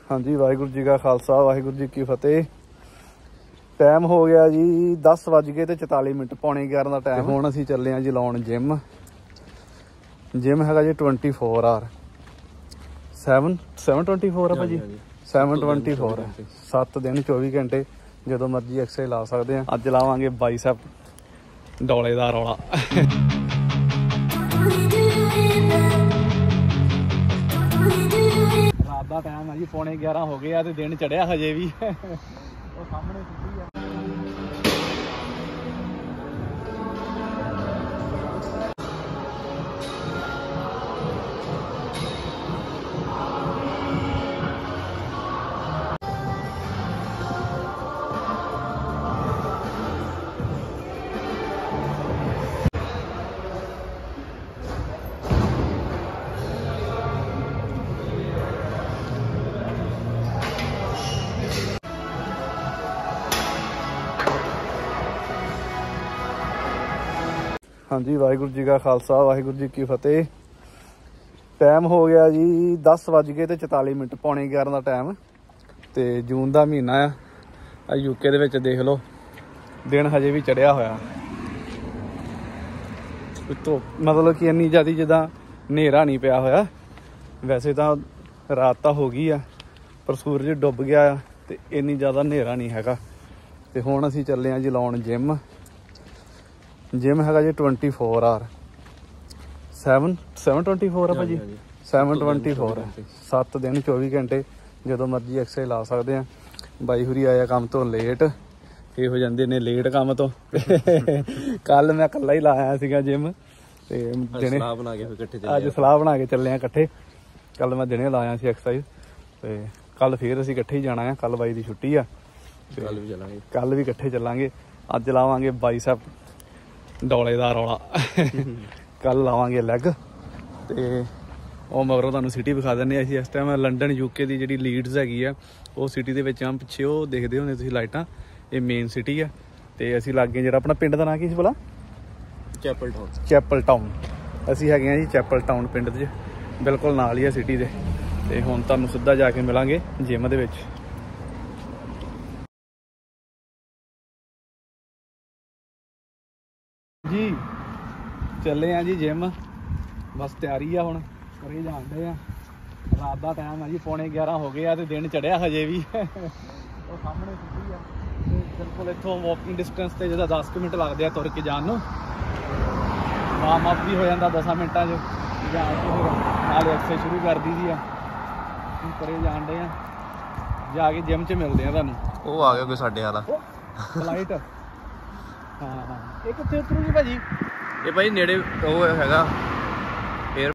हाँ जी, वाहिगुरू जी का खालसा वाहिगुरू जी की फतेह। टाइम हो गया जी 10:44 पौने 11 का टाइम। हुण असीं चले हैं जी लाउण जिम। जिम हैगा जी 24 आवर 724 है भाजी 724 है 7 दिन 24 घंटे जो मर्जी एक्सरसाइज ला सकते हैं। अज लावांगे बाइसेप डोले का रौला। रात का टाइम है जी पौने 11 हो गया तो दिन चढ़िया हजे भी। वो सामने सिटी है। हाँ जी, वाहिगुरू जी का खालसा वाहिगुरू जी की फतेह। टाइम हो गया जी 10:44 पौने 11 का टाइम। तो जून का महीना आ यूके दे विच देख लो दिन हजे भी चढ़िया होया। तो मतलब कि इन्नी ज़्यादा जिदा नेरा नहीं पिया होया। वैसे तो रात तो हो गई आ पर सूरज डुब गया तो इन्नी ज़्यादा नेरा नहीं हैगा। तो हुण असीं चले हैं जी लाउण जिम। जिम हैगा जी 24 आवर 724 है भाजी 724 है 7 दिन 24 घंटे जो मर्जी एक्सरसाइज ला सकते हैं। बाई हुरी आया काम तो लेट ये हो जाते ने लेट काम तो। कल मैं कला ही लाया सीगा जिम ते दिने अज सलाह बना के चले कट्ठे। कल मैं दिने लाया सी एक्सरसाइज ते कल फिर असीं कट्ठे ही जाना है। कल बाई दी छुट्टी आ कल भी कट्ठे चलांगे। अज लावांगे बाइसेप डोले का रौला। कल लावांगे लैग ते ਉਹ मगरों तुहानूं सिटी विखा दिंदे। ਅਸੀਂ इस टाइम लंडन यूके की जी लीड्स हैगी आ वो सिटी के पिछे वो देखते होने तुसीं लाइटां। ये मेन सिटी है तो असीं लागे जो अपना पिंड का नाम की बोला चैपल टाउन। असीं हैगे जी चैपल टाउन पिंड च बिल्कुल नाल ही है सिटी के। तो हुण तुहानूं सीधा जाके मिलांगे जिम दे विच। जी चले हैं जी जिम बस तैयारी आ हुण करे जान डे आ। रात का टाइम है जी पौने 11 हो गया तो दिन चढ़िया हजे भी। वो सामने सिटी है बिल्कुल इत्थों वॉकिंग डिस्टेंस से जो 10 मिनट लगते हैं तुर के जान नूं। वार्म अप भी हो जाता 10 मिनटा च जान के फिर नाल एक्सरसाइज शुरू कर दी दी है। करे जान डे आ जाके जिम च मिलते हैं तुहानूं। वो आ गया कोई साडे वाला फ्लाइट। हाँ हाँ ये कित्थे उतरूगी भाजी? ये भाई नेड़े वो हैगा एयर।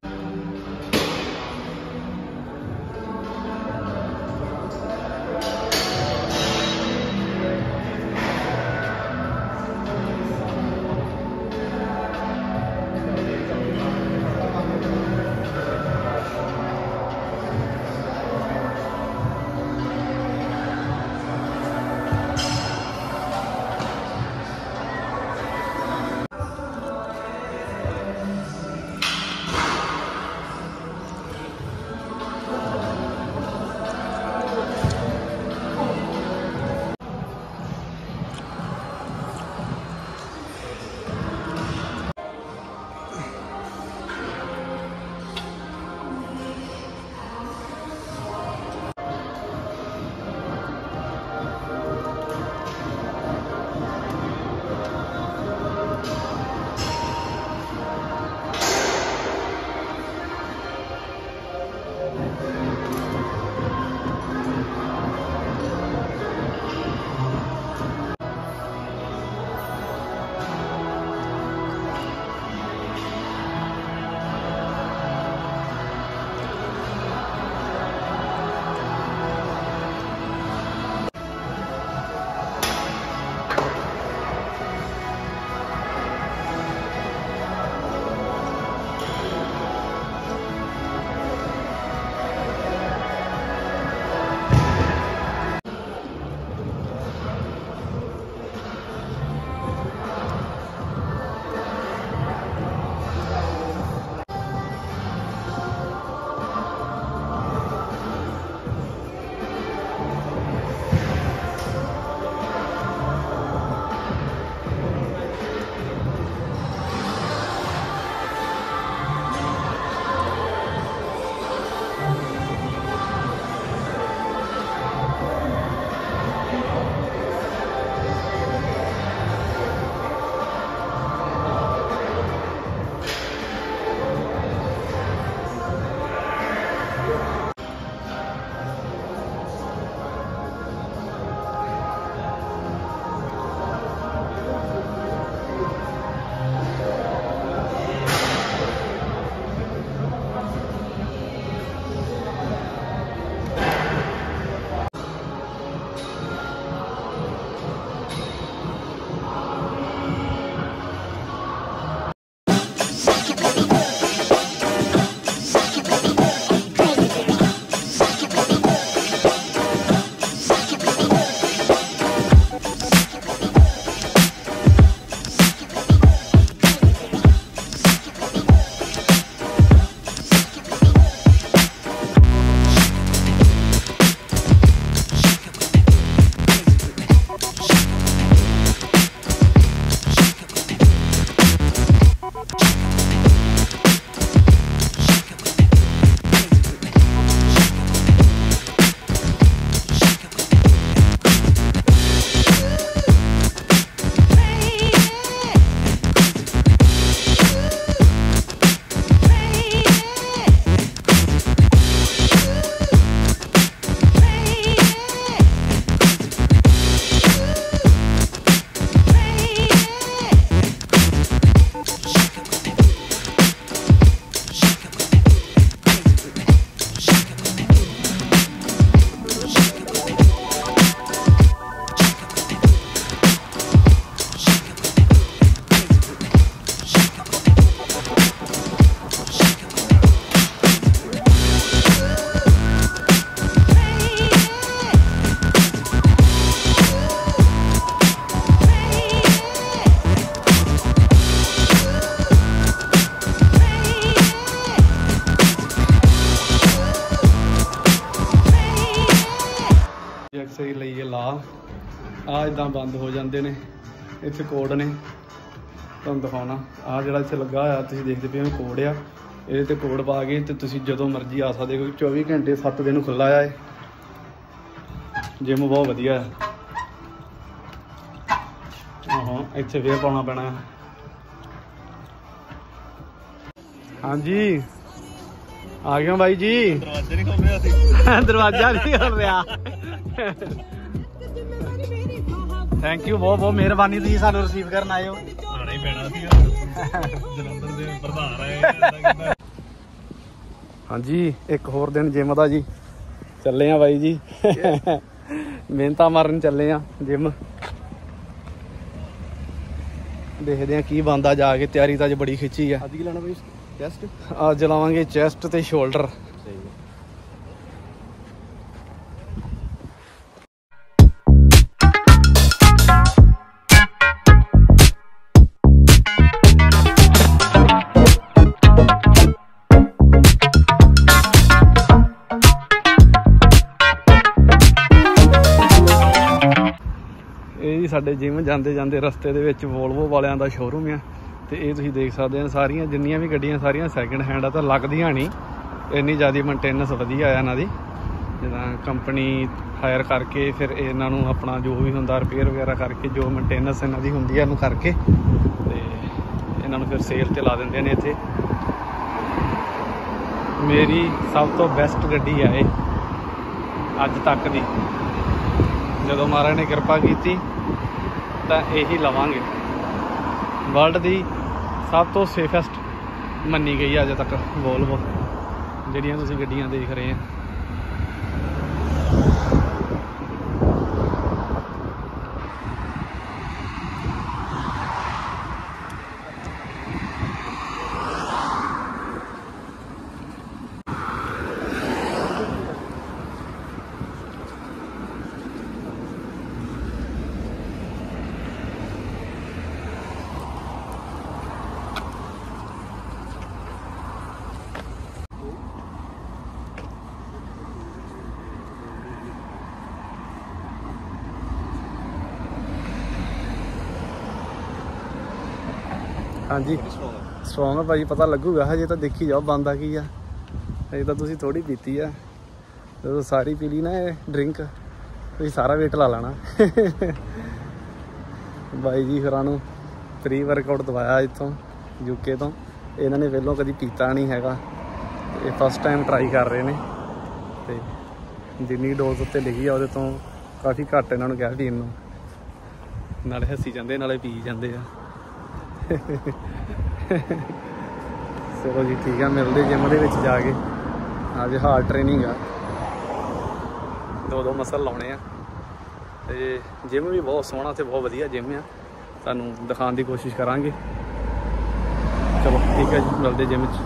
ਆ ਇਦਾਂ ਬੰਦ ਹੋ ਜਾਂਦੇ ਨੇ। ਇੱਥੇ ਕੋਡ ਨੇ ਤੁਹਾਨੂੰ ਦਿਖਾਉਣਾ। ਆਹ ਜਿਹੜਾ ਇੱਥੇ ਲੱਗਾ ਹੋਇਆ ਤੁਸੀਂ ਦੇਖਦੇ ਪਏ ਹੋ ਕੋਡ ਆ। ਇਹਦੇ ਤੇ ਕੋਡ ਪਾ ਕੇ ਤੇ ਤੁਸੀਂ ਜਦੋਂ ਮਰਜ਼ੀ ਆ ਸਕਦੇ ਹੋ। 24 ਘੰਟੇ 7 ਦਿਨ ਖੁੱਲ੍ਹਾ ਆ ਇਹ ਜਿਮ। ਬਹੁਤ ਵਧੀਆ ਹੈ। ਆਹੋ ਇੱਥੇ ਫੇਰ ਪਾਉਣਾ ਪੈਣਾ। ਹਾਂਜੀ ਆ ਗਿਆ ਬਾਈ ਜੀ। ਦਰਵਾਜ਼ਾ ਨਹੀਂ ਖੋਲ ਰਿਹਾ ਸੀ। ਦਰਵਾਜ਼ਾ ਨਹੀਂ ਖੋਲ ਰਿਹਾ। ਥੈਂਕ ਯੂ ਬਹੁਤ ਬਹੁਤ ਮਿਹਰਬਾਨੀ ਤੁਸੀਂ ਸਾਨੂੰ ਰਿਸੀਵ ਕਰਨ ਆਏ ਹੋ। ਆਣਾ ਹੀ ਪੈਣਾ ਸੀ ਜਲੰਧਰ ਦੇ ਪ੍ਰਧਾਨ ਆਏ। ਹਾਂਜੀ ਇੱਕ ਹੋਰ ਦਿਨ ਜਿਮ ਦਾ ਜੀ। ਚੱਲੇ ਆ ਬਾਈ ਜੀ ਮਿਹਨਤਾਂ ਮਾਰਨ ਚੱਲੇ ਆ ਜਿਮ। ਦੇਖਦੇ ਆ ਕੀ ਬਣਦਾ ਜਾ ਕੇ। ਤਿਆਰੀ ਤਾਂ ਅੱਜ ਬੜੀ ਖਿੱਚੀ ਆ। ਅੱਜ ਕੀ ਲੈਣਾ ਬਾਈ? ਚੈਸਟ। ਅੱਜ ਲਾਵਾਂਗੇ ਚੈਸਟ ਤੇ ਸ਼ੋਲਡਰ। ਇਹ ਸਾਡੇ ਜਿਮ ਜਾਂਦੇ ਜਾਂਦੇ ਰਸਤੇ ਦੇ ਵਿੱਚ ਵੋਲਵੋ ਵਾਲਿਆਂ ਦਾ ਸ਼ੋਰੂਮ ਆ। ਤੇ ਇਹ ਤੁਸੀਂ ਦੇਖ ਸਕਦੇ ਹੋ ਸਾਰੀਆਂ ਜਿੰਨੀਆਂ ਵੀ ਗੱਡੀਆਂ ਸਾਰੀਆਂ ਸੈਕਿੰਡ ਹੈਂਡ ਆ। ਤਾਂ ਲੱਗਦੀਆਂ ਨਹੀਂ ਇੰਨੀ ਜ਼ਿਆਦਾ ਮੇਨਟੇਨੈਂਸ ਵਧੀਆ ਆ ਇਹਨਾਂ ਦੀ। ਜਿੱਦਾਂ ਕੰਪਨੀ ਹਾਇਰ ਕਰਕੇ ਫਿਰ ਇਹਨਾਂ ਨੂੰ ਆਪਣਾ ਜੋ ਵੀ ਹੁੰਦਾ ਰਿਪੇਅਰ ਵਗੈਰਾ ਕਰਕੇ ਜੋ ਮੇਨਟੇਨੈਂਸ ਇਹਨਾਂ ਦੀ ਹੁੰਦੀ ਆ ਇਹਨੂੰ ਕਰਕੇ ਤੇ ਇਹਨਾਂ ਨੂੰ ਫਿਰ ਸੇਲ 'ਤੇ ਲਾ ਦਿੰਦੇ ਨੇ ਇੱਥੇ। ਮੇਰੀ ਸਭ ਤੋਂ ਬੈਸਟ ਗੱਡੀ ਆ ਇਹ ਅੱਜ ਤੱਕ ਦੀ। ਜਦੋਂ ਮਹਾਰਾਜ ਨੇ ਕਿਰਪਾ ਕੀਤੀ ਤਾਂ ਇਹੀ ਲਵਾਂਗੇ। ਵਰਲਡ ਦੀ ਸਭ ਤੋਂ ਸੇਫੈਸਟ ਮੰਨੀ ਗਈ ਅਜੇ ਤੱਕ ਵੋਲਵੋ ਜਿਹੜੀਆਂ ਤੁਸੀਂ ਗੱਡੀਆਂ ਦੇਖ ਰਹੇ ਆ। ਹਾਂਜੀ ਸਟਰੋਂਗ ਆ ਭਾਜੀ। ਪਤਾ ਲੱਗੂਗਾ ਹਜੇ ਤਾਂ ਦੇਖੀ ਜਾਓ ਬਣਦਾ ਕੀ ਆ। ਹਜੇ ਤਾਂ ਤੁਸੀਂ ਥੋੜੀ ਪੀਤੀ ਆ। ਜਦੋਂ ਸਾਰੀ ਪੀ ਲਈ ਨਾ ਇਹ ਡਰਿੰਕ ਤੁਸੀਂ ਸਾਰਾ ਵੇਟ ਲਾ ਲੈਣਾ। ਬਾਈ ਜੀ ਹੋਰਾਂ ਨੂੰ ਪ੍ਰੀ ਵਰਕਆਊਟ ਦਵਾਇਆ ਇੱਥੋਂ ਯੂਕੇ ਤੋਂ। ਇਹਨਾਂ ਨੇ ਪਹਿਲਾਂ ਕਦੀ ਪੀਤਾ ਨਹੀਂ ਹੈਗਾ। ਇਹ ਫਸਟ ਟਾਈਮ ਟਰਾਈ ਕਰ ਰਹੇ ਨੇ। ਤੇ ਜਿੰਨੀ ਡੋਜ਼ ਉੱਤੇ ਲਿਖੀ ਆ ਉਹਦੇ ਤੋਂ ਕਾਫੀ ਘੱਟ ਇਹਨਾਂ ਨੂੰ ਕਿਹਾ ਪੀਣ ਨੂੰ। ਨਾਲੇ ਹੱਸੀ ਜਾਂਦੇ ਨਾਲੇ ਪੀ ਜਾਂਦੇ ਆ। ਚਲੋ ਜੀ ਠੀਕ ਆ ਮਿਲਦੇ ਜਿਮ ਦੇ ਵਿੱਚ ਜਾ ਕੇ। ਅੱਜ ਹਾਰਡ ਟ੍ਰੇਨਿੰਗ ਆ। 2 ਮਸਲ ਲਾਉਣੇ ਆ ਤੇ ਜਿਮ ਵੀ ਬਹੁਤ ਸੋਹਣਾ ਤੇ ਬਹੁਤ ਵਧੀਆ ਜਿਮ ਆ। ਤੁਹਾਨੂੰ ਦਿਖਾਉਣ ਦੀ ਕੋਸ਼ਿਸ਼ ਕਰਾਂਗੇ। ਚਲੋ ਠੀਕ ਹੈ ਜੀ ਮਿਲਦੇ ਜਿਮ 'ਚ।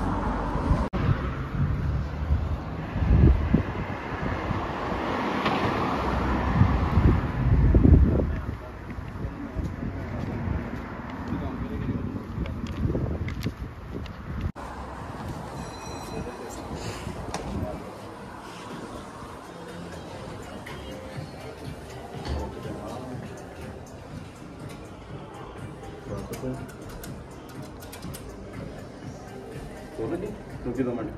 रुकी 2 मिनट।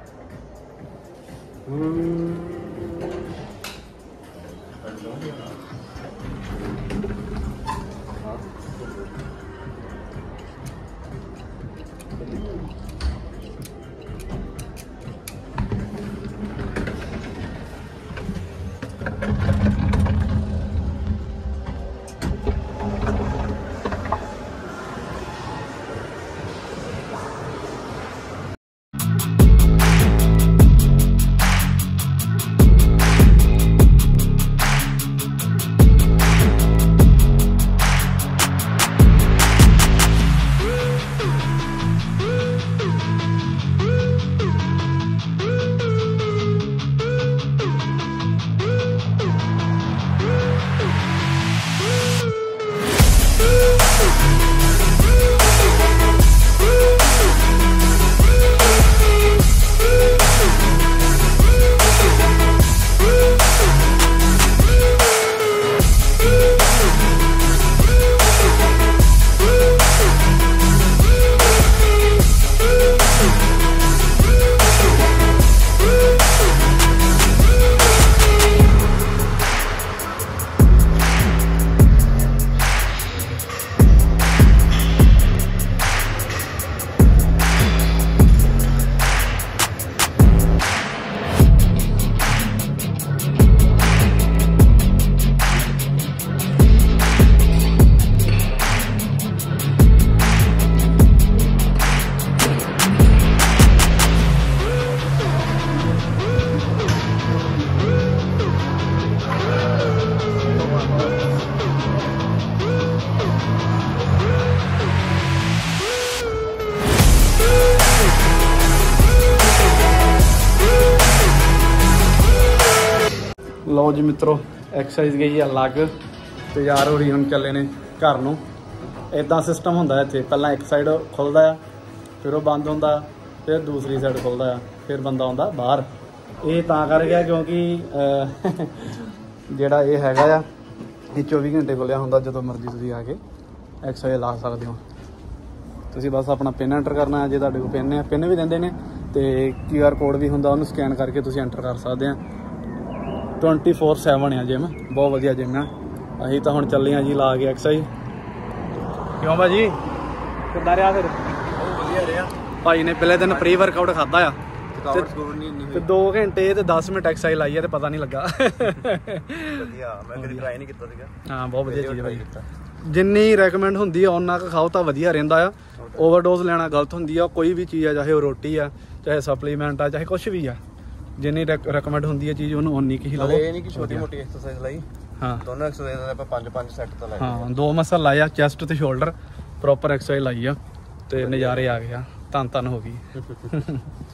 ਲਓ ਜੀ ਮਿੱਤਰੋ ਐਕਸਰਸਾਈਜ਼ ਗਈ ਆ ਅਲੱਗ ਤੇ ਯਾਰ ਹੋਰੀ ਹੁਣ ਚੱਲੇ ਨੇ ਘਰ ਨੂੰ। ਇਦਾਂ ਸਿਸਟਮ ਹੁੰਦਾ ਇੱਥੇ, ਪਹਿਲਾਂ ਇੱਕ ਸਾਈਡ ਖੁੱਲਦਾ ਆ, ਫਿਰ ਉਹ ਬੰਦ ਹੁੰਦਾ, ਫਿਰ ਦੂਸਰੀ ਸਾਈਡ ਖੁੱਲਦਾ ਆ, ਫਿਰ ਬੰਦਾ ਆਉਂਦਾ ਬਾਹਰ। ਇਹ ਤਾਂ ਕਰ ਗਿਆ ਕਿਉਂਕਿ ਜਿਹੜਾ ਇਹ ਹੈਗਾ ਆ ਇਹ 24 ਘੰਟੇ ਖੁੱਲਿਆ ਹੁੰਦਾ, ਜਦੋਂ ਮਰਜ਼ੀ ਤੁਸੀਂ ਆ ਕੇ ਐਕਸਰਸਾਈਜ਼ ਲਾ ਸਕਦੇ ਹੋ। ਤੁਸੀਂ ਬਸ ਆਪਣਾ ਪਿੰਨ ਐਂਟਰ ਕਰਨਾ ਹੈ, ਜੇ ਤੁਹਾਡੇ ਕੋਲ ਪਿੰਨ ਹੈ, ਪਿੰਨ ਵੀ ਦਿੰਦੇ ਨੇ ਤੇ QR ਕੋਡ ਵੀ ਹੁੰਦਾ, ਉਹਨੂੰ ਸਕੈਨ ਕਰਕੇ ਤੁਸੀਂ ਐਂਟਰ ਕਰ ਸਕਦੇ ਆ। 24/7 ਆ ਜਿਮ, ਬਹੁਤ ਵਧੀਆ ਜਿਮ ਆ। ਅਸੀਂ ਤਾਂ ਹੁਣ ਚੱਲੇ ਆ ਜੀ ਲਾ ਕੇ ਐਕਸਰਸਾਈਜ਼। ਕਿਉਂ ਭਾਜੀ ਕਿੱਦਾਂ ਰਿਹਾ ਫਿਰ? ਵਧੀਆ ਰਿਹਾ ਭਾਈ ਨੇ ਪਹਿਲੇ ਦਿਨ ਪ੍ਰੀ ਵਰਕਆਊਟ ਖਾਦਾ ਆ ਤੇ 2 ਘੰਟੇ ਤੇ 10 ਮਿੰਟ ਐਕਸਰਸਾਈਜ਼ ਲਾਈ ਆ ਤੇ ਪਤਾ ਨਹੀਂ ਲੱਗਾ। ਵਧੀਆ, ਮੈਂ ਕਦੀ ਟਰਾਈ ਨਹੀਂ ਕੀਤਾ ਸੀਗਾ। ਹਾਂ ਬਹੁਤ ਵਧੀਆ ਚੀਜ਼ ਭਾਈ, ਜਿੰਨੀ ਰეკਮੈਂਡ ਹੁੰਦੀ ਆ ਉਹਨਾਂ ਕੁ ਖਾਓ ਤਾਂ ਵਧੀਆ ਰਹਿੰਦਾ ਆ। ਓਵਰਡੋਜ਼ ਲੈਣਾ ਗਲਤ ਹੁੰਦੀ ਆ। ਕੋਈ ਵੀ ਚੀਜ਼ ਆ, ਚਾਹੇ ਉਹ ਰੋਟੀ ਆ, ਚਾਹੇ ਸਪਲੀਮੈਂਟ ਆ, ਚਾਹੇ ਕੁਛ ਵੀ ਆ, ਜਿੰਨੀ ਰეკਮੈਂਡ ਹੁੰਦੀ ਆ ਚੀਜ਼ ਉਹਨੂੰ ਉਨੀ ਕੁ ਹੀ ਲਵੋ। ਇਹ ਨਹੀਂ ਕਿ ਛੋਟੀ ਮੋਟੀ ਐਕਸਰਸਾਈਜ਼ ਲਈ, ਹਾਂ ਦੋਨੋਂ ਐਕਸਰਸਾਈਜ਼ ਆਪਾਂ 5-5 ਸੈੱਟ ਤਾਂ ਲਾਏ। ਹਾਂ 2 ਮਸਲ ਲਾਏ ਆ, ਚੈਸਟ ਤੇ ਸ਼ੋਲਡਰ, ਪ੍ਰੋਪਰ ਐਕਸਰਸਾਈਜ਼ ਲਾਈ ਆ ਤੇ ਨਜ਼ਾਰੇ ਆ ਗਏ ਆ, ਧੰਨ ਹੋ ਗਈ।